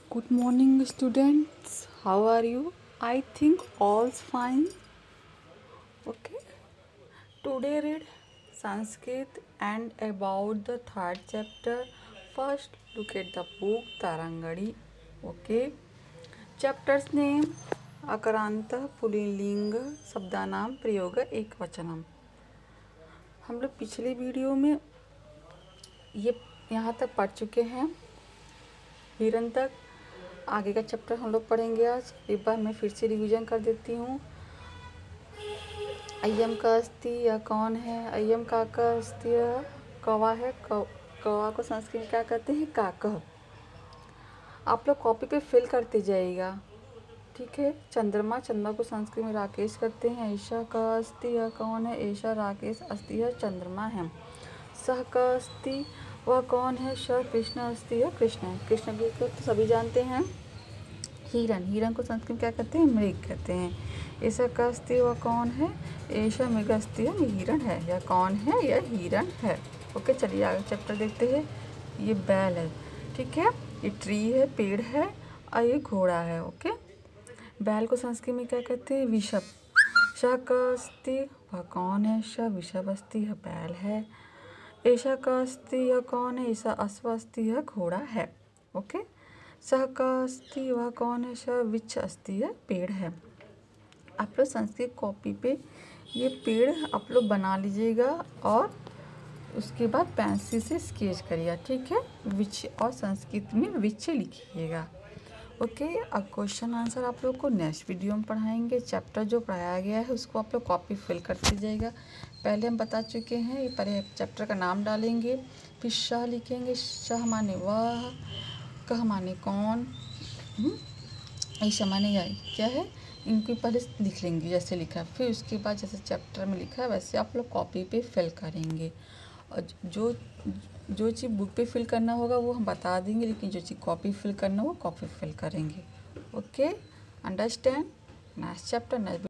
Good morning, students. How are you? I think all's fine. Okay. Today read Sanskrit and about the third chapter. First, look at the book Tarangadi. Okay. Chapter's name Akaranta पुल्लिंग शब्दानाम प्रयोग एक वचनम। हम लोग पिछले video में ये यहाँ तक पढ़ चुके हैं। हिरन तक आगे का चैप्टर हम लोग पढ़ेंगे आज। एक बार मैं फिर से रिवीजन कर देती हूँ। अय्यम का अस्ति या कौन है। अय्यम का अस्ति कौवा है। कौवा को संस्कृत में क्या कहते हैं? काकह। आप लोग कॉपी पे फिल करते जाइएगा, ठीक है। चंद्रमा को संस्कृत में राकेश कहते हैं। ऐशा का अस्ति या कौन है। ऐशा राकेश अस्ति है चंद्रमा है। सह का अस्ति वह कौन है। श कृष्ण अस्ति है कृष्ण है। कृष्ण भी तो सभी जानते हैं। हिरन को संस्कृत में क्या कहते हैं? मृग कहते हैं। ऐसा का अस्ति वह कौन है। ऐसा मृग अस्ति है हिरन है। यह कौन है? यह हिरन है। ओके, चलिए आगे चैप्टर देखते हैं। ये बैल है, ठीक है। ये ट्री है, पेड़ है, और ये घोड़ा है। ओके, बैल को संस्कृत में क्या कहते हैं? वृषभ। श का अस्ति वह कौन है। श वृषभ अस्ति यह बैल है। ऐशा का अस्ति यह कौन है। ऐसा अश्व अस्ति यह घोड़ा है। ओके, सह का अस्ति वह कौन है। श वृक्ष अस्ति यह पेड़ है। आप लोग संस्कृत कॉपी पे ये पेड़ आप लोग बना लीजिएगा और उसके बाद पेंसिल से स्केच करिएगा, ठीक है। वृक्ष और संस्कृत में वृक्ष लिखिएगा। ओके, अब क्वेश्चन आंसर आप लोग को नेक्स्ट वीडियो में पढ़ाएंगे। चैप्टर जो पढ़ाया गया है उसको आप लोग कॉपी फिल करते जाइएगा। पहले हम बता चुके हैं। ये पहले चैप्टर का नाम डालेंगे, फिर शाह लिखेंगे। शाह माने वह, कह माने कौन, ऐसा माने यह क्या है। इनको पहले लिख लेंगे जैसे लिखा है। फिर उसके बाद जैसे चैप्टर में लिखा है वैसे आप लोग कॉपी पे फिल करेंगे। और जो चीज़ बुक पे फिल करना होगा वो हम बता देंगे, लेकिन जो चीज़ कॉपी फिल करना हो वो कॉपी फिल करेंगे। Okay, understand. Next chapter next